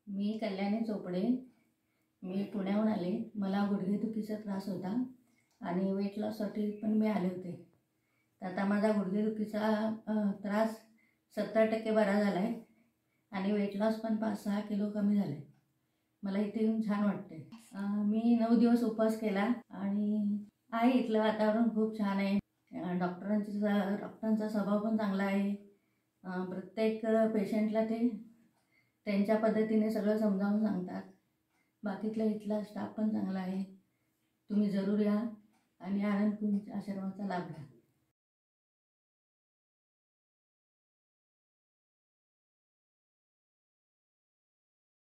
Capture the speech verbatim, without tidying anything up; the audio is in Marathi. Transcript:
मी कल्याणी चोपडे. मी पुण्याहून आले. मला गुडघेदुखीचा त्रास होता आणि वेट लॉससाठी पण मी आले होते. तर आता माझा गुडघेदुखीचा त्रास सत्तर टक्के बरा झाला आहे आणि वेट लॉस पण पाच सहा किलो कमी झाले. मला इथे येऊन छान वाटते. मी नऊ दिवस उपवास केला आणि आहे इथलं वातावरण खूप छान आहे. डॉक्टरांची डॉक्टरांचा स्वभाव पण चांगला आहे. प्रत्येक पेशंटला ते त्यांच्या पद्धतीने सगळं समजावून सांगतात. बाकीतला इथला स्टाफ पण चांगला आहे. तुम्ही जरूर या आणि आनंद कुंज आश्रमाचा लाभ घ्या.